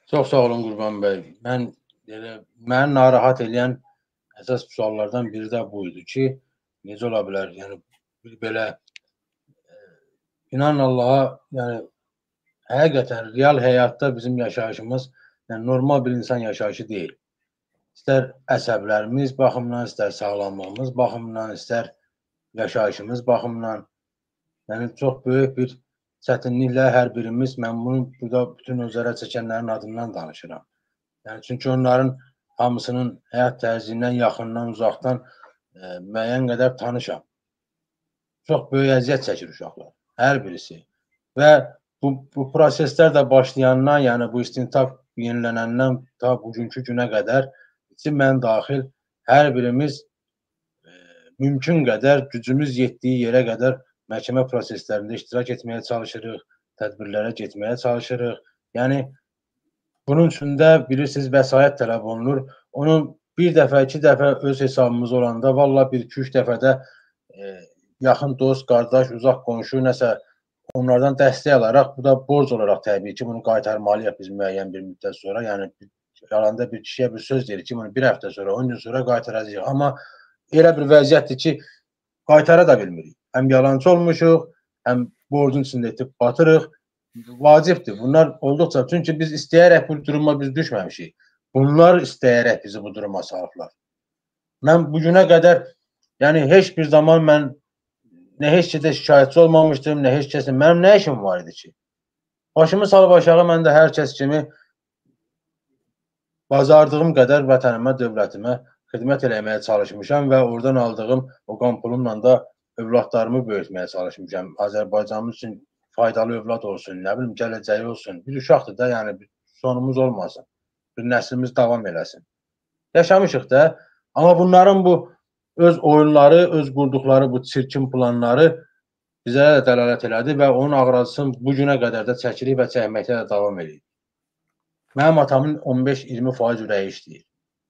Çox sağ olun Qurban bəy. Məni narahat edən əsas suallardan biri də bu idi ki, necə ola bilər? Yəni belə inan Allaha, yəni həqiqətən real həyatda bizim yaşayışımız yəni normal bir insan yaşayışı deyil. İstər əsəblərimiz baxımından, istər sağlamlığımız baxımından, istər yaşayışımız baxımından, yəni çox böyük bir çətinliklə hər birimiz, mən bunu burada bütün o zərər çəkənlərin adından danışıram. Yəni çünki onların hamısının həyat tərzindən, yaxından, uzaqdan müəyyən qədər tanışam. Çox böyük əziyyət çəkir uşaqlar, hər birisi. Və bu proseslər də başlayandan, yəni bu istintaq yenilənəndən ta bugünkü günə qədər mən daxil hər birimiz mümkün qədər, gücümüz yetdiyi yerə qədər məhkəmə proseslərində iştirak etməyə çalışırıq, tədbirlərə getməyə çalışırıq. Yəni, bunun üçün də bilirsiniz, vəsait tələb olunur. Onu bir dəfə, iki dəfə öz hesabımız olanda, valla bir, iki, üç dəfədə yaxın dost, qardaş, uzaq qonşu, nəsə onlardan dəstək alaraq, bu da borc olaraq təbii ki, bunu qaytarmalıyıq biz müəyyən bir müddət sonra. Yəni, yalanda bir kişiyə bir söz verir ki, bunu bir həftə sonra, 10 gün sonra qaytaracaq. Amma elə bir vəziyyətdir ki, qaytara da bilmirik. Həm yalancı olmuşuq, həm borcun içində itib batırıq. Vacibdir. Bunlar olduqca, çünki biz istəyərək bu duruma biz düşməmişik. Bunlar istəyərək bizi bu duruma salıblar. Mən bugünə qədər, yəni heç bir zaman mən nə heç kəsə şikayətçi olmamışdım, nə heç kəsin, mənim nə işim var idi ki? Başımı salıb aşağı, mən də hər kəs kimi bazardığım qədər vətənimə, dövlətimə xidmət eləməyə çalışmışam və oradan aldığım o qan pulumla da övladlarımı böyütməyə çalışmışam. Azərbaycanımız üçün faydalı övlad olsun, nə bilim, gələcəyi olsun. Bir uşaqdır da, yəni sonumuz olmasın. Bir nəslimiz davam eləsin. Yaşamışıq da, amma bunların bu öz oyunları, öz qurduqları bu çirkin planları bizə də dəlalət elədi və onun ağrısını bu günə qədər də çəkirik və çəkməkdə də davam edirik. Mənim atamın 15-20% ürəyi işləyir.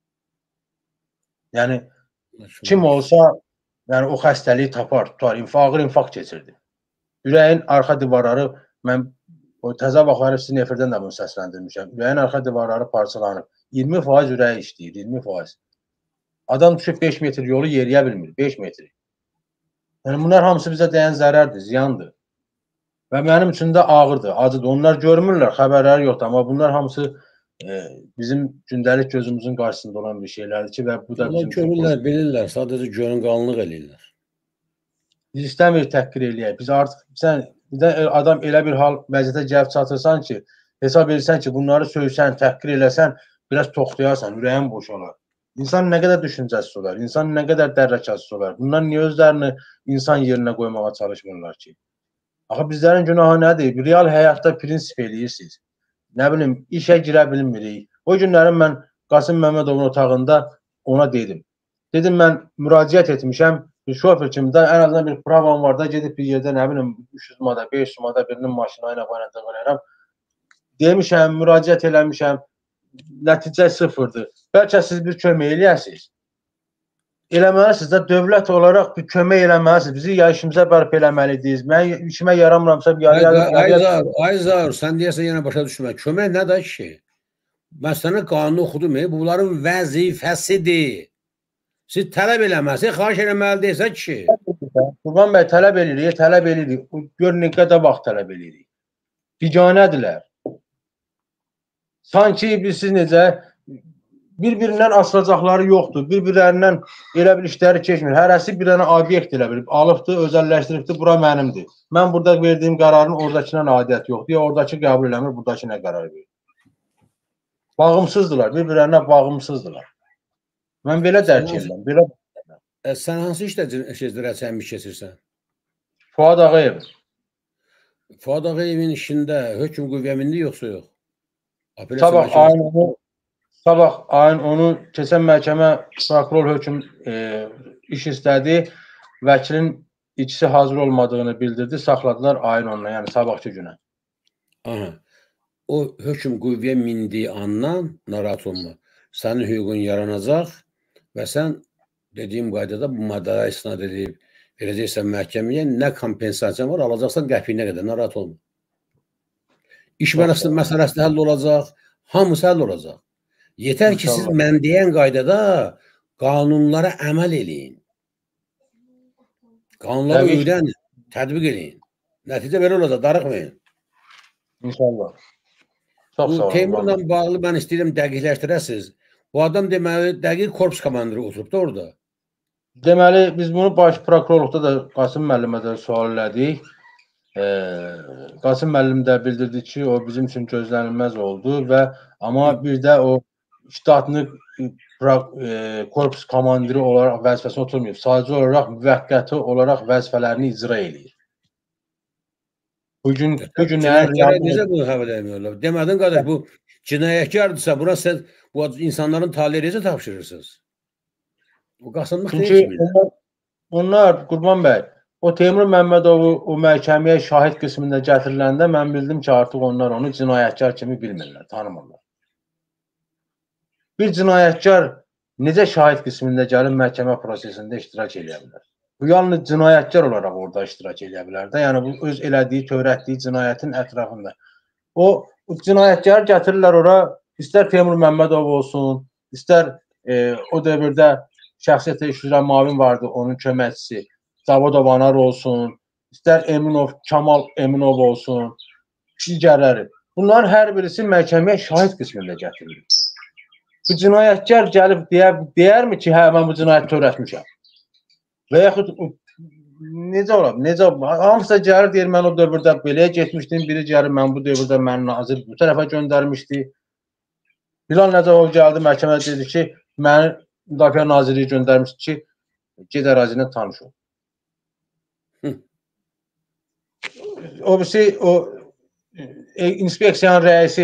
Yəni, kim olsa, yəni o xəstəliyi tapar, tutar, ağır infarkt keçirdi. Ürəyin arxa divarları, mən o təzə vaxtları sizin efirdən də bunu səsləndirmişəm. Ürəyin arxa divarları parçalanıb. 20% ürəyi işləyir, 20%. Adam düşüb 5 metr yolu yeriyə bilmir, 5 metr. Yəni, bunlar hamısı bizə dəyən zərərdir, ziyandır. Və mənim üçün də ağırdır, acıdır. Onlar görmürlər, xəbərləri yoxdur. Amma bunlar hamısı bizim gündəlik gözümüzün qarşısında olan bir şeylərdir ki, və bu da bizim... Görürlər, bilirlər, sadəcə görün qalınlıq eləyirlər. Biz istəmirik təhqir eləyək. Biz artıq, sən adam elə bir hal vəziyyətə gəlib çatırsan ki, hesab edirsən ki, bunları söysən, təhqir eləsən, biraz toxtayarsan, ürəyin boşalar. İnsan nə qədər düşüncəsiz olar, insan nə qədər dərrəkəsiz olar. Bunlar niyə özlərini insan yerinə qoymağa çalışmırlar ki? Axı, bizlərin günahı nədir? Real həyatda prinsip eləyirsiniz. Nə bilim, işə girə bilmirik. O günlərin mən Qasım Məmmədovun otağında ona dedim. Dedim, mən müraciət etmişəm, bir şofer kimi də ən azından bir pravam var da, gedib bir yerdə, nə bilim, 300 mada, 500 mada birinin maşına ilə dığırayıram. Demişəm, müraciət eləmişəm, nəticə sıfırdır. Bəlkə siz bir kömək eləyəsiniz. Eləməlisiniz də, dövlət olaraq bir kömək eləməlisiniz. Bizi işimizə bərp eləməliydiniz. Mən işimə yaramıramsa... Ayzar, sən deyəsən yenə başa düşmə. Kömək nədir ki? Mən sənə qanunu oxudum, bunların vəzifəsidir. Siz tələb eləməlisiniz, xahiş eləməlidirsə ki. Qurban bəy, tələb eləyirik. Gör, nə qədər vaxt tələb eləyirik. Biganədirlər. Sanki siz necə... Bir-birindən asılacaqları yoxdur. Bir-birlərindən elə bir işləri keçmir. Hərəsi bir dənə obyekt elə bilib. Alıbdır, özəlləşdiribdir, bura mənimdir. Mən burada verdiyim qərarın oradakından adiyyəti yoxdur. Ya oradakı qəbul eləmir, buradakı nə qərar verir. Bağımsızdılar, bir-birlərinə bağımsızdılar. Mən belə dərk edirəm. Sən hansı işdə rəsəmlik keçirsən? Fuad Ağayev. Fuad Ağayevin işində hökm qüvvəyə mindi yoxsa yox? Sabah ayın onu keçən məhkəmə prokuror hökm iş istədi. Vəkilin ikisi hazır olmadığını bildirdi. Saxladılar ayın 10-na, yəni sabahki günə. Aha. O hökm qüvvəyə mindiyi andan narahat olma. Sənin hüququn yaranacaq və sən dediyim qaydada bu maddəyə istinad edib verəcəksən məhkəməyə, nə kompensasiyan var, alacaqsan qəpiyinə qədər, narahat olma. İş məsələsi həll olacaq. Hamısı həll olacaq. Yetər ki, siz İnşallah. mən deyən qaydada qanunlara əməl eləyin. Qanunları Təbii ki. öyrənin, tətbiq eləyin. Nəticə belə olacaq, darıxmayın. İnşallah. Çox Bu sağ olun. Teymurla bağlı mən istəyirəm dəqiqləşdirəsiniz. Bu adam deməli dəqiq korpus komandiri oturub da orada. Deməli, biz bunu baş prokurorluqda da Qasım müəllimə də sual elədik. Qasım müəllim də bildirdi ki, o bizim üçün gözlənilməz oldu və amma bir də o ştatını korpus komandiri olaraq vəzifəsinə oturmayıb. Sadəcə olaraq müvəqqəti olaraq vəzifələrini icra eləyir. Bu günlərin Cinayətkara necə bunu xəbər eləmirlər? Demədin qardaş, bu cinayətkardırsa, buna siz bu insanların taleyi necə tapşırırsınız? Bu qasımlıq deyil ki. Onlar, Qurban bəy, o Teymur Məmmədovu o məhkəməyə şahid qismində gətiriləndə mən bildim ki, artıq onlar onu cinayətkar kimi bilmirlər, tanımırlar. Bir cinayətkar necə şahid qismində gəlib məhkəmə prosesində iştirak edə bilər? Bu yalnız cinayətkar olaraq orada iştirak edə bilər də, yəni bu öz elədiyi, törətdiyi cinayətin ətrafında. O cinayətkar gətirirlər ora, istər Teymur Məmmədov olsun, istər o dövrdə şəxsiyyətlə iş üzrə müavin vardı, onun köməkçisi Cavodov Anar olsun, istər Eminov, Kamal Eminov olsun, digərləri. Bunların hər birisi məhkəməyə şahid qismində gətirilir. Bu cinayətkar gəlib deyərmi ki, hə, mən bu cinayəti törətmişəm? Və yaxud necə olar? Necə? Hamısı da gəlir, deyir, mən o dövrdə belə getmişdim, biri gəlir, mən bu dövrdə məni nazir bu tərəfə göndərmişdi. Bilal Nəcəbov gəldi, məhkəmədə dedi ki, məni Müdafiə Nazirliyi göndərmişdi ki, ged ərazi ilə tanış ol. O birisi, o inspeksiyanın rəisi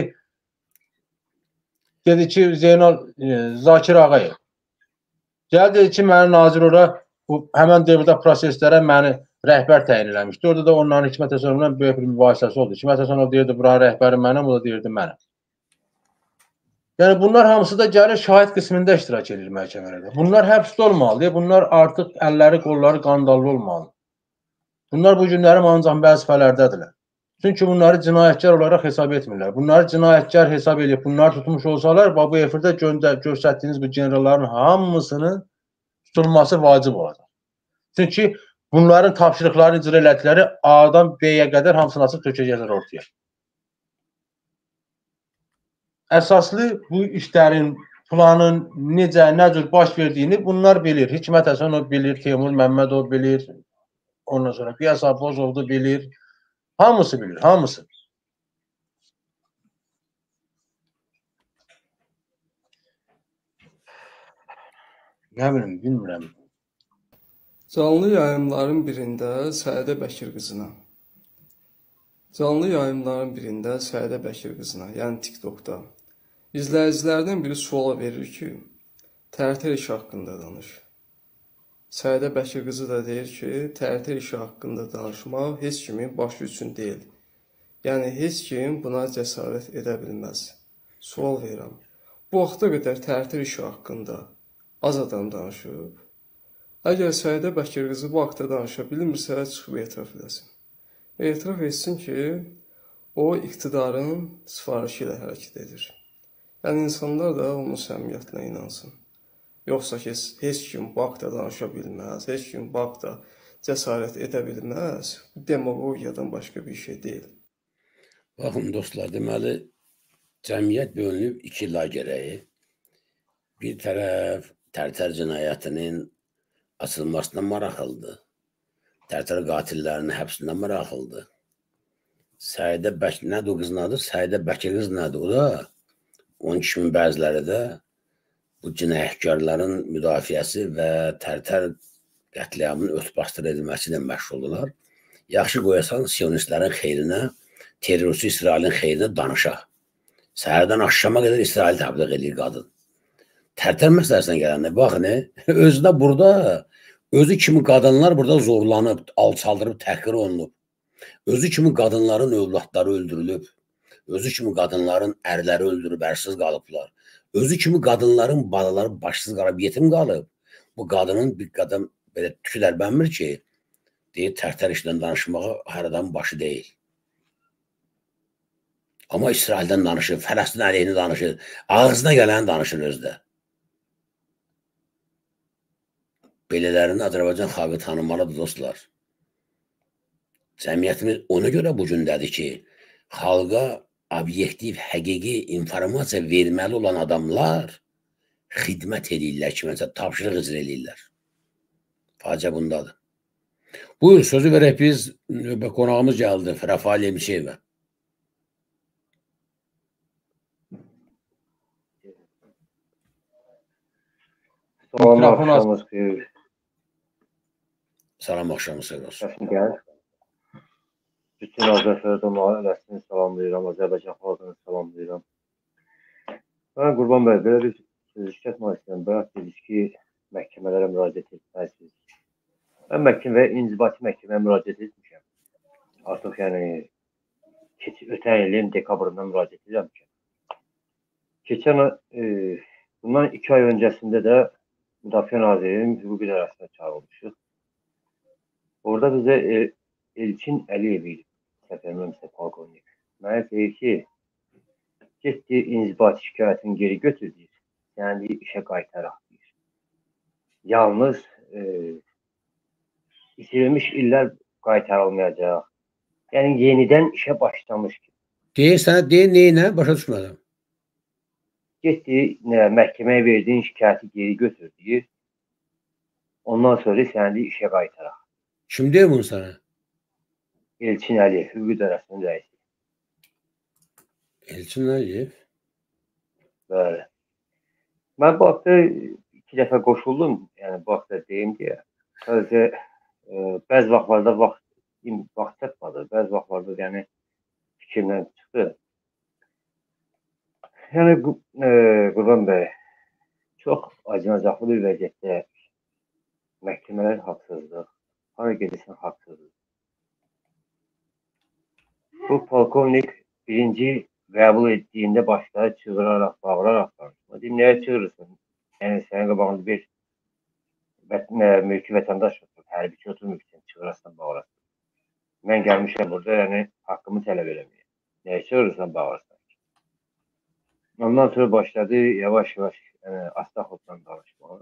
dedi ki, Zeynal Zakir Ağayev gəldi, dedi ki, məni nazir ora həmən dövrdə proseslərə məni rəhbər təyin eləmişdi. Orada da onların Hikmət Həsənovla böyük bir mübahisəsi oldu. Hikmət Həsənov deyirdi, buranın rəhbəri mənəm, o da deyirdi mənəm. Yəni, bunlar hamısı da gəlir şahid qismində iştirak edir məhkəmələrdə. Bunlar həbsdə olmalıdır. Bunlar artıq əlləri, qolları qandallı olmalı. Bunlar bu günlərim ancaq vəzifələrdədirlər. Çünki bunları cinayətkar olaraq hesab etmirlər. Bunları cinayətkar hesab edib, bunları tutmuş olsalar, bu efirdə göstərdiyiniz bu generalların hamısının tutulması vacib olacaq. Çünki bunların tapşırıqlarını icra elədikləri A-dan B-yə qədər hamısını açıb tökəcəklər ortaya. Əsaslı bu işlərin, planın necə, nə cür baş verdiyini bunlar bilir. Hikmət Həsənov bilir, Teymur Məmmədov bilir, ondan sonra Qiyas Abbozov da bilir. Hamısı bilir, hamısı. Nə bilim, bilmirəm. Canlı yayımların birində Səidə Bəkir qızına, yəni TikTokda izləyicilərdən biri sual verir ki, tərtər işi haqqında danış. Səidə Bəkir qızı da deyir ki, tərtər işi haqqında danışmaq heç kimin başı üçün deyil. Yəni, heç kim buna cəsarət edə bilməz. Sual verirəm. Bu vaxta qədər tərtər işi haqqında az adam danışıb. Əgər Səidə Bəkir qızı bu haqda danışa bilmirsə, çıxıb etiraf edəsin. Etiraf etsin ki, o iqtidarın sifarişi ilə hərəkət edir. Yəni, insanlar da onun səmiyyətinə inansın. Yoxsa ki, heç kim bu haqda danışa bilməz, heç kim bu haqda cəsarət edə bilməz. Bu demagogiyadan başqa bir şey deyil. Baxın, dostlar, deməli, cəmiyyət bölünüb iki lagerəyə. Bir tərəf tərtər cinayətinin açılmasına maraqlıdır. Tərtər qatillərinin həbsindən maraqlıdır. Səidə Bəkir, nədir o qızın adı? Səidə Bəkir qız nədir o da? Onun kimi bəziləri də bu cinayətkarların müdafiəsi və tərtər qətliamının örtbasdır edilməsi ilə məşğuldurlar. Yaxşı qoyasan, siyonistlərin xeyrinə, terörçü İsrailin xeyrinə danışaq. Səhərdən axşama qədər İsrail təbliğ edir qadın. Tərtər məsələsinə gələndə, baxın, özü də burada, özü kimi qadınlar burada zorlanıb, alçaldırıb, təhqir olunub. Özü kimi qadınların övladları öldürülüb. Özü kimi qadınların ərləri öldürüb, ərsiz qalıblar. Özü kimi qadınların balaları başsız qalıb, yetim qalıb. Bu qadının bir qadın belə tüklər bənmir ki, deyir, tərtər işlə danışmağa hər adamın başı deyil. Amma İsraildən danışır, Fələstin əleyhini danışır, ağzına gələni danışır özdə. Belələrini Azərbaycan xalqı tanımalıdır dostlar. Cəmiyyətimiz ona görə bu gündədir ki, xalqa obyektiv, həqiqi informasiya verməli olan adamlar xidmət edirlər ki, məsələn, tapşırıq icra edirlər. Faciə bundadır. Buyur, sözü verək biz, qonağımız gəldi, Rəfail Emşiyevə. Salam, axşamınız xeyir. Salam, axşamınız xeyir olsun. Səsim gəlir. Bütün Azərbaycan ailəsini salamlayıram, Azərbaycan xalqını salamlayıram. Mən Qurban bəy, belə bir söz işlətmək istəyirəm. Bayaq dedik ki, məhkəmələrə müraciət etməsiniz. Mən məhkəmə və inzibati məhkəməyə müraciət etmişəm. Artıq yəni ötən ilin dekabrından müraciət edirəm ki. Keçən bundan 2 ay öncəsində də Müdafiə Nazirinin hüquqi idarəsinə çağırılmışıq. Orada bizə Elçin Əliyev idi, səfərməmsə polkovnik. Mənə deyir ki, getdi inzibati şikayətini geri götür deyir. Yəni işə qaytaraq deyir. Yalnız itirilmiş illər qaytarılmayacaq. Yəni yenidən işə başlamış ki. Deyir sənə, deyir neyinə? Başa düşmədim. Getdi, məhkəməyə verdiyin şikayəti geri götür deyir. Ondan sonra səni işə qaytaraq. Kim deyir bunu sənə? Elçin Əliyev, hüquq idarəsinin rəisi. Elçin Əliyev? Bəli. Mən bu haqda 2 dəfə qoşuldum, yəni bu haqda deyim deyə. Sadəcə bəzi vaxtlarda vaxt çatmadı, bəzi vaxtlarda yəni fikrimdən çıxdı. Yəni Qurban bəy, çox acınacaqlı bir vəziyyətdə məhkəmələr haqsızlıq, hara gedirsən haqsızlıq. Bu polkovnik birinci qəbul etdiyində başladı çığıraraq, bağıraraq danışma. Deyim, nəyə çığırırsan? Yəni sənin qabağında bir mülki vətəndaş otur, hərbiçi oturmur ki, çığırarsan, bağırarsan. Mən gəlmişəm burada, yəni haqqımı tələb eləməyəm. Nəyə çığırırsan, bağırırsan? Ondan sonra başladı yavaş-yavaş Astaxovdan danışmağa.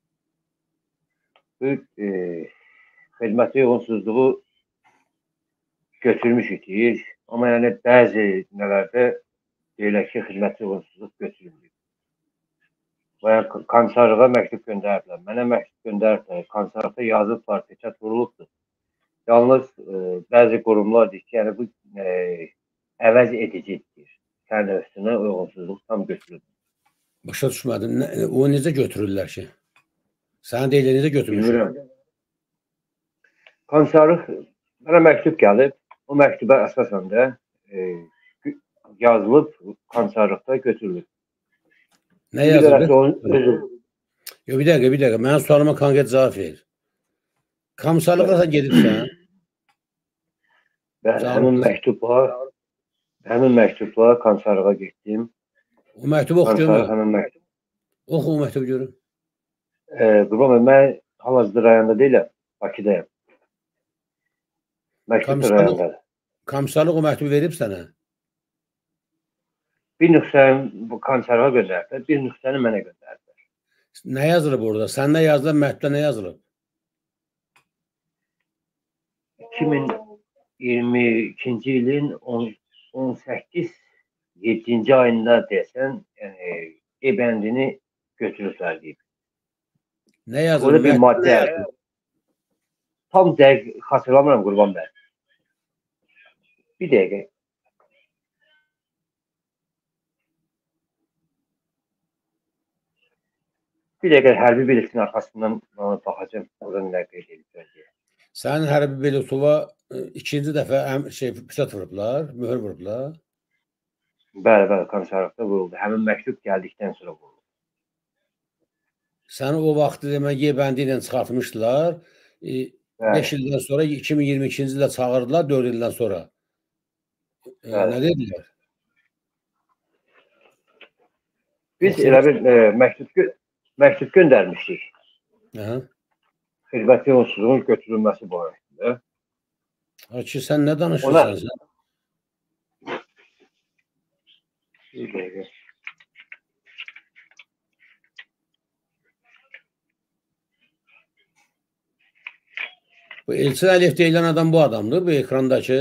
Bu xidməti uyğunsuzluğu götürmüş itir. Amma yəni bəzi nələrdə deyirlər ki, xidməti uyğunsuzluq götürülmür. Və komissarlığa məktub göndəriblər. Mənə məktub göndəriblər. Komissarlıqda yazılıblar, peçat vurulubdur. Yalnız bəzi qurumlar deyir ki, yəni bu əvəz edicidir. Sənin üstünə uyğunsuzluq tam götürülür. Başa düşmədim. O necə götürürlər ki? Sənə deyilə necə götürmüşlər? Komissarlıq mənə məktub gəlib. O məktuba əsasən də yazılıb komissarlıqda götürülür. Nə yazılır? Yox, bir dəqiqə. Mənim sualıma konkret cavab ver. Komissarlıqda sən gedibsən? Həmin məktubla komissarlığa getdim. O məktubu oxu görürəm. Oxu o məktubu görürüm. Qurban, mən hal-hazırda rayonda deyiləm, Bakıdayım. Məktub rayondadır. Komissarlıq o məktubu verib sənə? Bir nüsxəni bu komissarlığa göndəriblər, bir nüsxəni mənə göndəriblər. Nə yazılıb orada? Səndə yazılan məktubda nə yazılıb? 2022-ci ilin 18-7-ci ayında desən, e-bəndini götürüblər deyib. Nə yazılıb? Orada bir maddə yazılıb. Tam dəqiq xatırlamıram Qurban bəy. Bir dəqiqə. Bir dəqiqə hərbi biletin arxasından baxacağım. Orada nə qeyd edilib. Sənin hərbi biletova ikinci dəfə pişat vurublar, möhür vurublar. Bəli, komissarlıqda vuruldu. Həmin məktub gəldikdən sonra vuruldu. Səni o vaxtı demək E-bəndi ilə çıxartmışdılar. 5 ildən sonra 2022-ci ildə çağırdılar, 4 ildən sonra. Nə dedilər? Biz elə bir məktub göndərmişdik. Xidməti uyğunsuzluğun götürülməsi barəsində. Ki, sən nə danışırsan sən? Bir dəqiqə. Bu Elçin Əliyev deyilən adam bu adamdır, bu ekrandakı.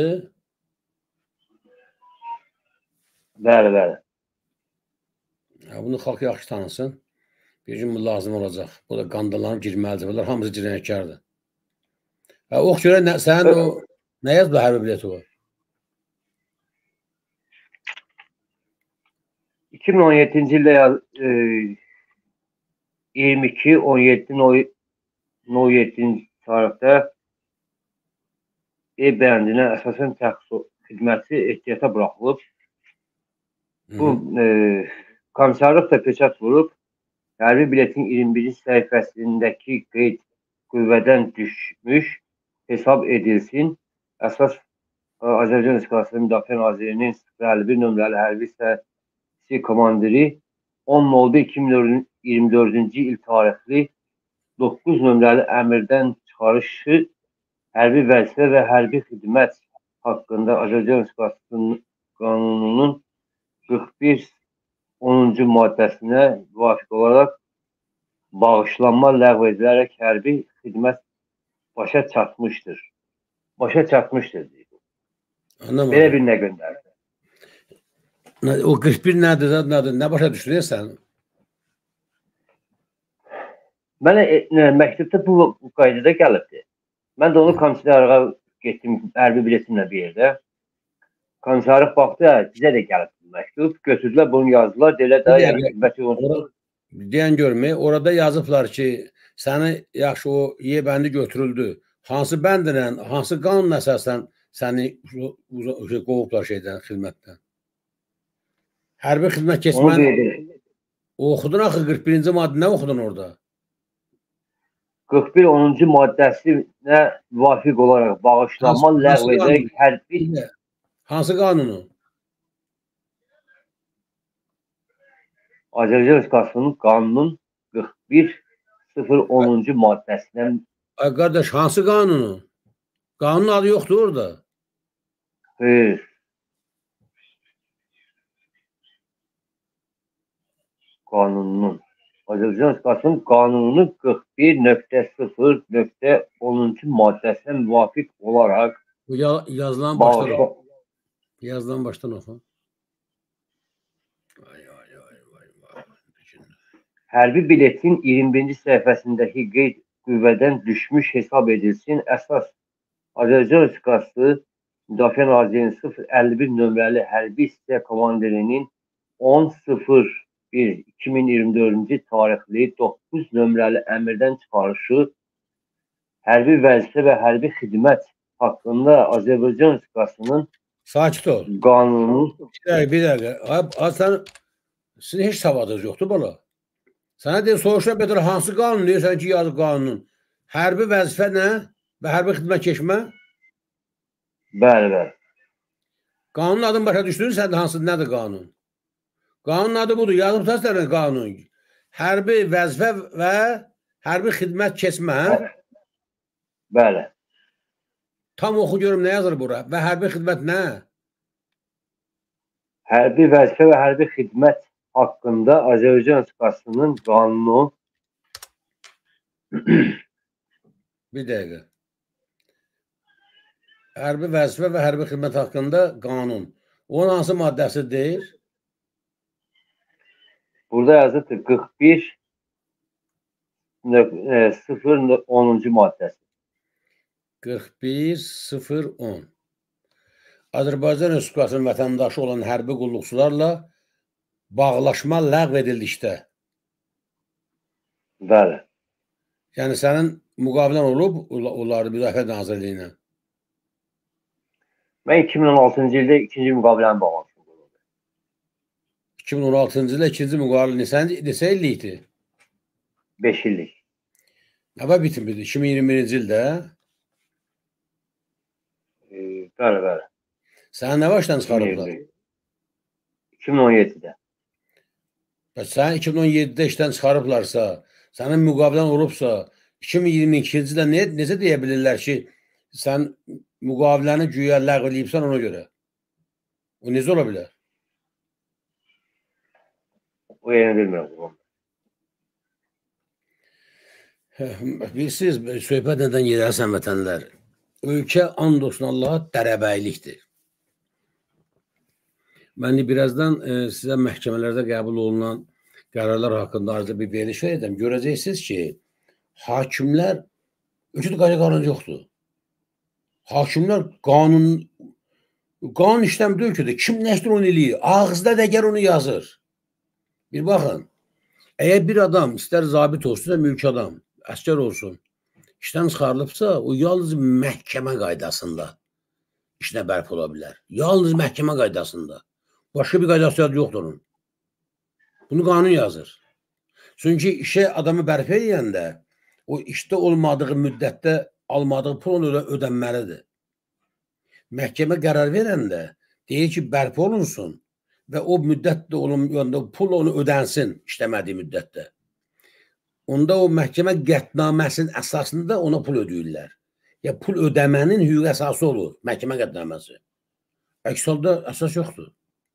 Bəli, bəli. Bunu xalq yaxşı tanısın. Bir gün bu lazım olacaq. Bu da qandalanıb girməlidir. Bunlar hamısı cinayətkardır. Ox görə sənin o nə yazdı hərbi bileti o? 2017-ci ildə 22-17-ci tarixdə ev bəndinə əsasən təxsis xidməti ehtiyata buraxılıb. Bu komissarlıq da peçat vurub. Hərbi biletin 21-ci səhifəsindəki qeyd qüvvədən düşmüş hesab edilsin. Əsas Azərbaycan Respublikası Müdafiə Nazirinin 51 nömrəli hərbi hissəsi komandiri 10.01.2024-cü il tarixli 9 nömrəli əmrdən çıxarışı hərbi vəzifə və hərbi xidmət haqqında Azərbaycan Respublikası qanununun 41-10-cu maddəsinə müvafiq olaraq bağışlanma ləğv edilərək hərbi xidmət başa çatmışdır. Başa çatmışdır deyib. Belə bir nə göndərdi. O 41 nədir? Nə başa düşürsən? Mənə məktubda bu qaydada gəlibdir. Mən də onu komissarlığa getdim hərbi biletimlə bir yerdə. Komissarlıq baxdı, bizə də gəlib məktub. Götürdülər, bunu yazdılar. Delə də deyən görmək, orada yazıblar ki, səni yaxşı o yebəndi götürüldü. Hansı bəndlə, hansı qanun əsasən səni qovublar şeydən, xidmətdən? Hərbi xidmət keçməni oxudun axı 41-ci maddə nə oxudun orada? 41-10-cu maddəsinə müvafiq olaraq bağışlanma ləğv edərək hərbi... Hansı qanunu? Azərbaycan Respublikasının qanunun 41-0-10-cu maddəsinə... Ay qardaş, hansı qanunu? Qanunun adı yoxdur orada. Hayır. Qanunun. Azərbaycan Respublikasının qanununun 41.0.10-cu maddəsinə müvafiq olaraq yazılan başdan oxu. Yazılan başdan oxu. Hərbi biletin 21-ci səhifəsindəki qeyd qüvvədən düşmüş hesab edilsin. Əsas Azərbaycan Respublikası Müdafiə Nazirinin 051 nömrəli hərbi hissə komandirinin 10.01.2024-cü tarixli 9 nömrəli əmrdən çıxarışı hərbi vəzifə və hərbi xidmət haqqında Azərbaycan Respublikasının sakit ol. Qanunu. Bir dəqiqə. Sizin heç savadınız yoxdur bala. Sənə deyir, soruşa bedir, hansı qanun deyirsən ki, yazı qanunun? Hərbi vəzifə nə? Və hərbi xidmət keçmə? Bəli, bəli. Qanunun adını başa düşdün, sən də hansı, nədir qanun? Qanunun adı budur, yazıb təsələn qanun. Hərbi vəzifə və hərbi xidmət keçmə? Bəli. Tam oxu görüm, nə yazır bura? Və hərbi xidmət nə? Hərbi vəzifə və hərbi xidmət haqqında Azərbaycan Respublikasının qanunu. Bir dəqiqə. Hərbi vəzifə və hərbi xidmət haqqında qanun. Onun hansı maddəsi deyir? Burada yazıbdır 41.0.10-cu maddəsi. 41.0.10. Azərbaycan Respublikasının vətəndaşı olan hərbi qulluqçularla bağlaşma ləğv edildikdə. Bəli. Yəni sənin müqavilən olub onları Müdafiə Nazirliyinə? Mən 2016-cı ildə ikinci müqaviləni bağlamışım. 2016-cı ildə ikinci müqavilə neçə illikdir? 5 illik. Nə bitirdi? 2021-ci ildə? Bəli, bəli. Səni nə başdan çıxarıblar? 2017-də. Sən 2017-də işdən çıxarıblarsa, sənin müqavilən olubsa, 2022-ci ildə necə deyə bilirlər ki, sən müqaviləni güya ləğv eləyibsən ona görə? O necə ola bilər? O yerini bilmirəm Qurban bəy. Bilirsiniz, söhbət nədən yerəsən vətənlər? Ölkə and olsun Allaha dərəbəylikdir. Mən birazdan sizə məhkəmələrdə qəbul olunan qərarlar haqqında arada bir veriliş edəm. Görəcəksiniz ki, hakimlər ölkədə qanun yoxdur. Hakimlər qanun işləmdir ölkədə. Kim nəşdir onu eləyir? Ağızda dəgər onu yazır. Bir baxın, əgər bir adam istər zabit olsun, istər mülki adam, əskər olsun, işdən çıxarılıbsa, o yalnız məhkəmə qaydasında işinə bərpa ola bilər. Yalnız məhkəmə qaydasında. Başqa bir qaydası yoxdur onun. Bunu qanun yazır. Çünki işə adamı bərpa edəndə o işdə olmadığı müddətdə almadığı pul ödənməlidir. Məhkəmə qərar verəndə deyir ki, bərpa olunsun və o müddətdə pul onu ödənsin işləmədiyi müddətdə. Onda o məhkəmə qətnaməsinin əsasında ona pul ödəyirlər. Ya pul ödəmənin hüquq əsası olur, məhkəmə qətnaməsi. Əks halda əsas yoxdur.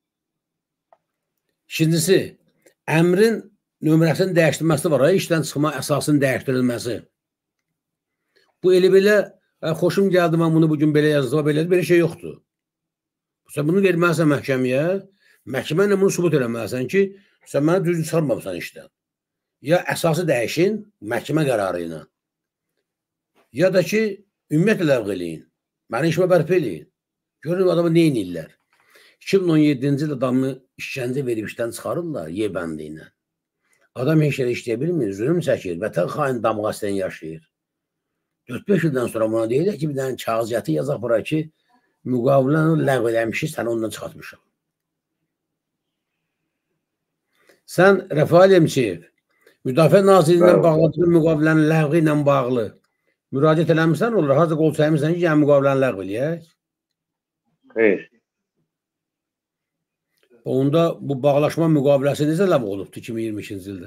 İkincisi, əmrin nömrəsinin dəyişdirilməsi var, işdən çıxma əsasının dəyişdirilməsi. Bu elə belə, xoşum gəldi, mən bunu bugün belə yazdım, belə şey yoxdur. Sən bunu verməlisən məhkəməyə, məhkəmə ilə bunu sübut eləməlisən ki, sən mənə düzgün çıxarmamısan işdən. Ya əsası dəyişin, məhkəmə qərarı ilə, ya da ki, ümumiyyətlə ləğv eləyin, məni işimə bərpa eləyin. Görün, adamı nə edirlər? 2017-ci il adamı işgəncə verib işdən çıxarırlar, yer bəndi ilə. Adam heç yerə işləyə bilmir, zülüm çəkir, vətən xain damğasından yaşayır. 4-5 ildən sonra buna deyirlər ki, bir dənə kağıziyyatı yazaq bura ki, müqaviləni ləğv eləmişik, səni ondan çıxartmışam. Sən Rəfail Əmçiyev, Müdafiə Nazirliyindən bağladığı müqavilənin ləğvi ilə bağlı müraciət eləmirsən, olur, hazır qol çəkmirsən ki, yəni müqaviləni ləğv eləyək? Xeyr. Onda bu bağlaşma müqaviləsi necə ləğv olubdur 2022-ci ildə?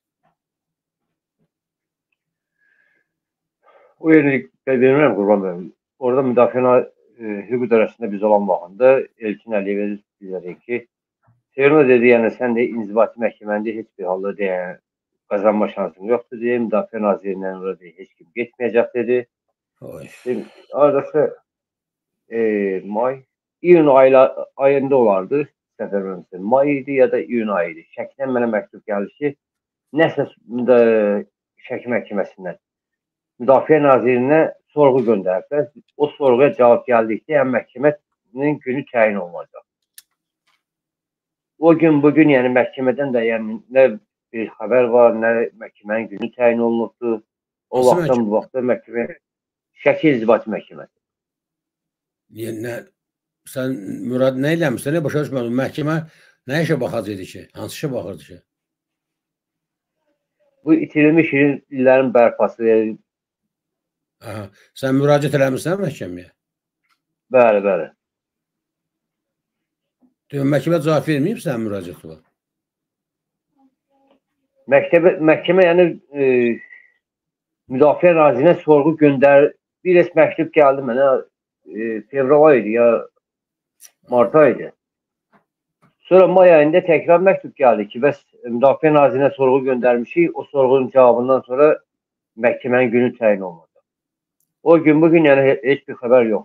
O yerini bilmirəm Qurban bəy. Orada müdafiə hüquq idarəsində biz olan vaxtında Elçin Əliyevə bilirik ki, Seyrino dedi, yəni sən də inzibati məhkəməndə heç bir halda deyən qazanma şansın yoxdur deyə, müdafiə nazirindən orada heç kim getməyəcək dedi. Aradası iyun ayında olardı, səfər vermişsin. May idi ya da iyun ayı idi. Şəkidən mənə məktub gəldi ki, nəsə Şəki məhkəməsindən Müdafiə Nazirinə sorğu göndəriblər. O sorğuya cavab gəldikdə, yəni məhkəmənin günü təyin olunacaq. O gün, bugün, yəni məhkəmədən də yəni nə bir xəbər var, nə məhkəmənin günü təyin olunubdur. O vaxtdan bu vaxtda məhkəmə Şəki İnzibati Məhkəməsi. Sən Murad nə eləmişsən? Nə başa düşmədin? Məhkəmə nə işə baxacaqdı ki? Hansı işə baxırdı ki? Bu itirilmiş illərin bərpası. Sən müraciət eləmişsən məhkəməyə? Bəli, bəli. Məhkəmə cavab verməyib sən müraciətə? Məhkəmə yəni müdafiə nazirinə sorğu göndər. Bir məktub gəldi mənə fevral ayıydı ya mart ayıydı. Sonra may ayında təkrar məktub gəldi ki, bəs müdafiə nazirinə sorğu göndərmişik. O sorğunun cavabından sonra məhkəmənin günü təyin olmadı. O gün bugün yəni heç bir xəbər yox.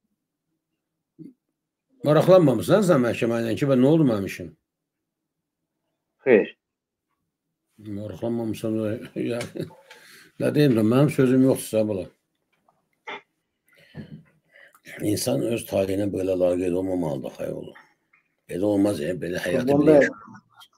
Maraqlanmamısan sən məhkəmə ilə ki, nə oldu mənim işim? Xeyr. Maraqlanmamısan. Nə deyim də, mənim sözüm yoxdursa bula. İnsan öz taliyinə belə laqeyd olmamalıdır, xeyr olur. Belə olmaz ya, belə həyatı belə yaşamaq.